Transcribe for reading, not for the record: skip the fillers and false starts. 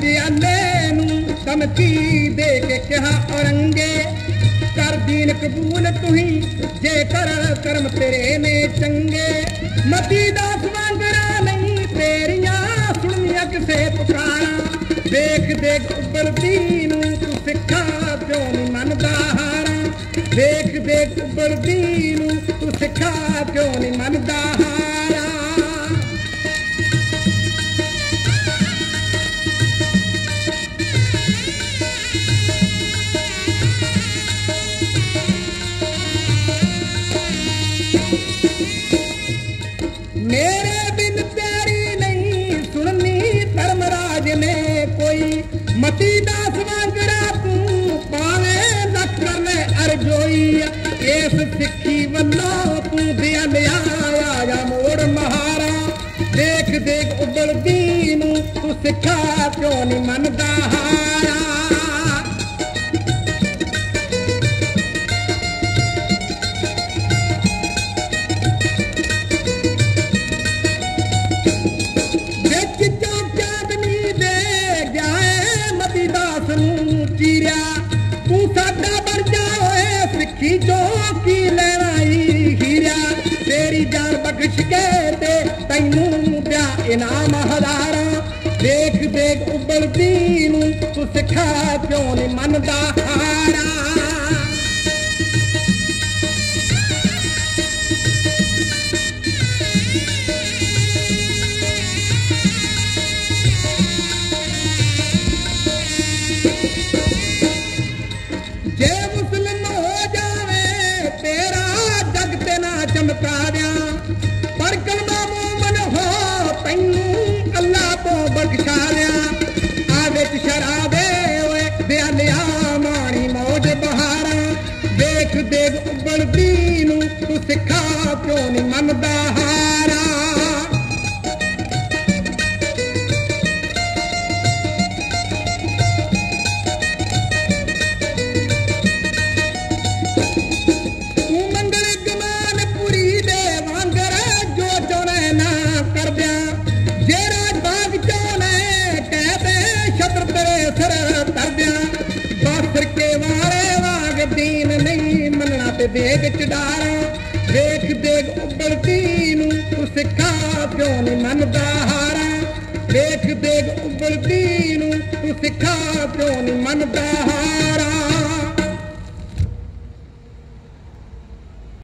जियाले नूं धमकी दे के कहा औरंगे कर दीन कबूल तुही जे कर कर्म तेरे ने चंगे मती दास वांगरा नहीं तेरियां सुनिया किसे पुकारा देख देख उबलदी नूं तू सिखा क्यों नहीं मनदा हारा देख देख उबलदी नूं तू सिखा क्यों नहीं मनदा हारा मेरे बिन तेरी नहीं सुननी धर्मराज ने कोई मती दास वांगरा तू पावे लख कर ले अरजोई इस सिक्खी वल्लो तू दिया आया मोड़ महारा देख देख उबलदी नूं तू सिखा क्यों नहीं मनदा हारा तू साडा बन जाए सिक्खी जो की लड़ाई हीरा तेरी जान बख्श के ते तैनू दिया इनाम हजारा देख देख उबलदी नूं तू सिखा क्यों नहीं मनदा हारा जे मुस्लिम हो जावे तेरा जग ते ना चमका दिया पर कलमा मोमन हो तैनू अल्लाह तो बख्शा दिया आवे शराबे ओए दिया माणी मौज बहारा देख देख उबलदी नूं तू सिखा क्यों नहीं मनदा हारा दीन नहीं मनना ते देख चढ़ारा देख देख उबलदी नूं तू सिखा क्यों नहीं मनदा हारा देख देख उबलदी नूं तू सिखा क्यों नहीं मनदा हारा